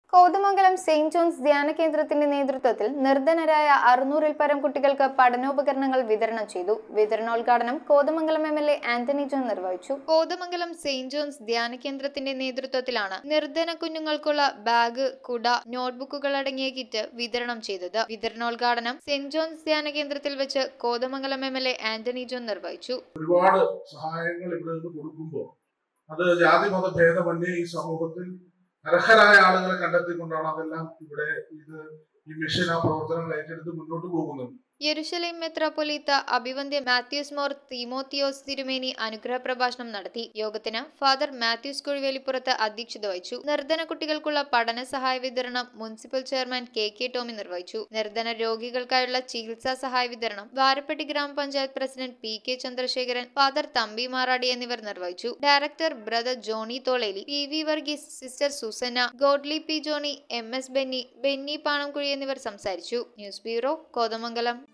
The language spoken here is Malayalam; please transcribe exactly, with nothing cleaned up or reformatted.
കോതമംഗലം സെയിന്റ് ജോൺസ് ധ്യാന കേന്ദ്രത്തിന്റെ നേതൃത്വത്തിൽ നിർധനരായ അറുന്നൂറിൽ പരം കുട്ടികൾക്ക് പഠനോപകരണങ്ങൾ വിതരണം ചെയ്തു. വിതരണോദ്ഘാടനം Kothamangalam M L A Antony John നിർവഹിച്ചു. കോതമംഗലം സെയിന്റ് ജോൺസ് ധ്യാന കേന്ദ്രത്തിന്റെ നേതൃത്വത്തിലാണ് നിർധന കുഞ്ഞുങ്ങൾക്കുള്ള ബാഗ്, കുട, നോട്ട്ബുക്കുകൾ അടങ്ങിയ കിറ്റ് വിതരണം ചെയ്തത്. വിതരണോദ്ഘാടനം സെയിന്റ് ജോൺസ് ധ്യാന കേന്ദ്രത്തിൽ വെച്ച് Kothamangalam M L A Antony John നിർവഹിച്ചു. ഒരുപാട് സഹായങ്ങൾ ഇവിടെ നിന്ന് കൊടുക്കുമ്പോൾ അത് ജാതി മത ഭേദമന്യേ ഈ സമൂഹത്തിൽ അർഹരായ ആളുകളെ കണ്ടെത്തിക്കൊണ്ടാണ് അതെല്ലാം ഇവിടെ ഇത് ഈ മിഷൻ ആ പ്രവർത്തനങ്ങൾ ഏറ്റെടുത്ത് മുന്നോട്ട് പോകുന്നത്. യെരുശലേം മെത്രാപ്പൊലീത്ത അഭിവന്ദ്യ മാത്യൂസ് മോർ തീമോത്തിയോസ് തിരുമേനി അനുഗ്രഹ പ്രഭാഷണം നടത്തി. യോഗത്തിന് ഫാദർ മാത്യൂസ് കുഴിവേലിപ്പുറത്ത് അധ്യക്ഷത വഹിച്ചു. നിർധന കുട്ടികൾക്കുള്ള പഠന സഹായ വിതരണം municipal chairman K K Tomy നിർവഹിച്ചു. നിർധന രോഗികൾക്കായുള്ള ചികിത്സാ സഹായ വിതരണം വാരപ്പെട്ടി ഗ്രാമപഞ്ചായത്ത് president P K Chandrasekharan, father Thampi Maradi എന്നിവർ നിർവഹിച്ചു. Director brother Johny Tholeli, P V Varghese, sister Susanna, Godly P Johny, M S Benny, Benny Panamkuzhi എന്നിവർ സംസാരിച്ചു. News bureau, Kothamangalam.